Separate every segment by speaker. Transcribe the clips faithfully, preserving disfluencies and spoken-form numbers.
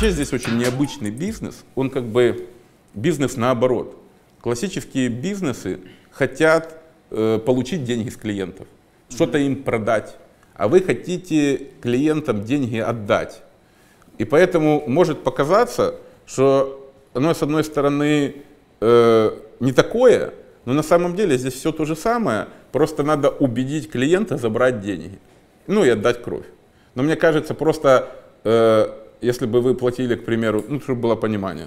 Speaker 1: Вообще здесь очень необычный бизнес, он как бы бизнес наоборот. Классические бизнесы хотят э, получить деньги с клиентов, что-то им продать, а вы хотите клиентам деньги отдать. И поэтому может показаться, что оно с одной стороны э, не такое, но на самом деле здесь все то же самое, просто надо убедить клиента забрать деньги, ну и отдать кровь. Но мне кажется, просто э, если бы вы платили, к примеру, ну чтобы было понимание,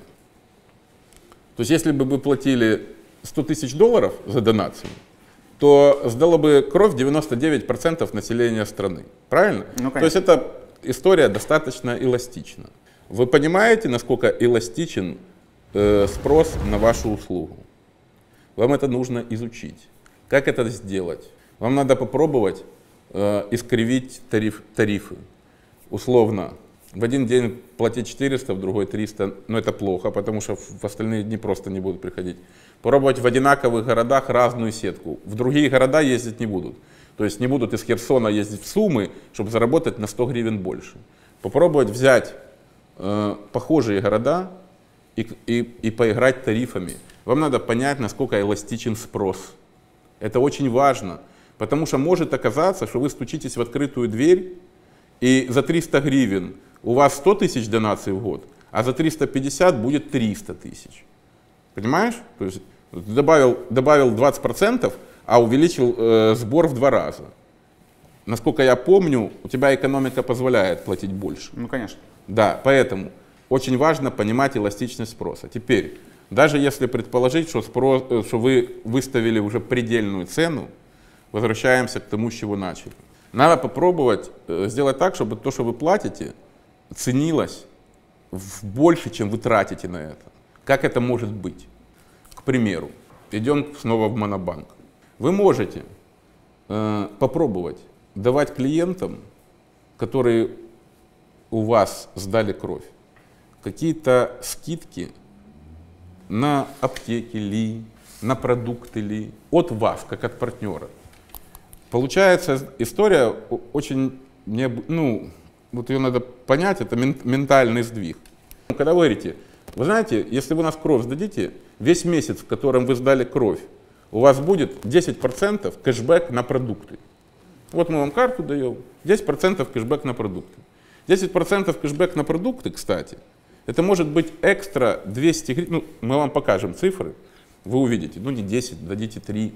Speaker 1: то есть если бы вы платили сто тысяч долларов за донацию, то сдало бы кровь девяносто девять процентов населения страны. Правильно?
Speaker 2: Ну,
Speaker 1: то есть эта история достаточно эластична. Вы понимаете, насколько эластичен э, спрос на вашу услугу? Вам это нужно изучить. Как это сделать? Вам надо попробовать э, искривить тариф, тарифы. Условно, в один день платить четыреста, в другой триста, но это плохо, потому что в остальные дни просто не будут приходить. Попробовать в одинаковых городах разную сетку. В другие города ездить не будут. То есть не будут из Херсона ездить в Сумы, чтобы заработать на сто гривен больше. Попробовать взять э, похожие города и, и, и поиграть тарифами. Вам надо понять, насколько эластичен спрос. Это очень важно, потому что может оказаться, что вы стучитесь в открытую дверь, и за триста гривен у вас сто тысяч донаций в год, а за триста пятьдесят будет триста тысяч. Понимаешь? То есть добавил, добавил двадцать процентов, а увеличил э, сбор в два раза. Насколько я помню, у тебя экономика позволяет платить больше.
Speaker 2: Ну, конечно.
Speaker 1: Да, поэтому очень важно понимать эластичность спроса. Теперь, даже если предположить, что, спрос, что вы выставили уже предельную цену, возвращаемся к тому, с чего начали. Надо попробовать сделать так, чтобы то, что вы платите, ценилось в больше, чем вы тратите на это. Как это может быть? К примеру, идем снова в Монобанк. Вы можете э, попробовать давать клиентам, которые у вас сдали кровь, какие-то скидки на аптеки ли, на продукты ли, от вас, как от партнера. Получается история очень, ну, вот ее надо понять, это ментальный сдвиг. Когда вы говорите, вы знаете, если вы нас кровь сдадите, весь месяц, в котором вы сдали кровь, у вас будет десять процентов кэшбэк на продукты. Вот мы вам карту даем, десять процентов кэшбэк на продукты. десять процентов кэшбэк на продукты, кстати, это может быть экстра двести гривен, ну, мы вам покажем цифры, вы увидите, ну не десять, дадите три.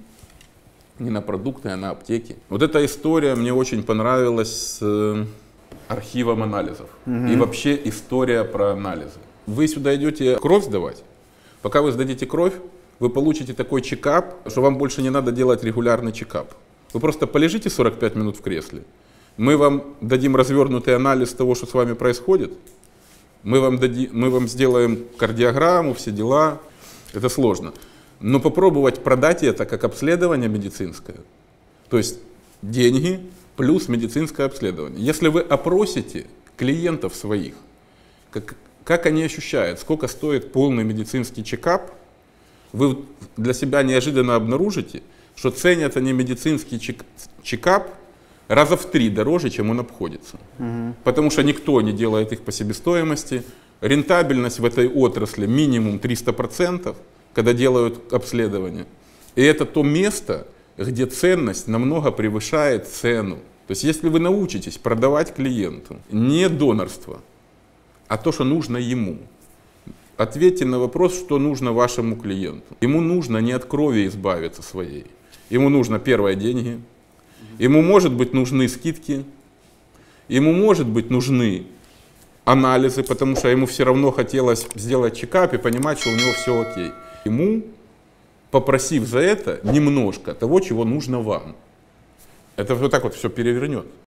Speaker 1: Не на продукты, а на аптеки. Вот эта история мне очень понравилась с э, архивом анализов. Угу. И вообще история про анализы. Вы сюда идете кровь сдавать. Пока вы сдадите кровь, вы получите такой чекап, что вам больше не надо делать регулярный чекап. Вы просто полежите сорок пять минут в кресле. Мы вам дадим развернутый анализ того, что с вами происходит. Мы вам, дади, мы вам сделаем кардиограмму, все дела. Это сложно. Но попробовать продать это как обследование медицинское, то есть деньги плюс медицинское обследование. Если вы опросите клиентов своих, как, как они ощущают, сколько стоит полный медицинский чекап, вы для себя неожиданно обнаружите, что ценят они медицинский чек, чекап раза в три дороже, чем он обходится. Угу. Потому что никто не делает их по себестоимости, рентабельность в этой отрасли минимум триста процентов. Когда делают обследование. И это то место, где ценность намного превышает цену. То есть если вы научитесь продавать клиенту не донорство, а то, что нужно ему, ответьте на вопрос, что нужно вашему клиенту. Ему нужно не от крови избавиться своей. Ему нужно, первое, деньги. Ему, может быть, нужны скидки. Ему, может быть, нужны анализы, потому что ему все равно хотелось сделать чекап и понимать, что у него все окей. Ему, попросив за это немножко того, чего нужно вам. Это вот так вот все перевернет.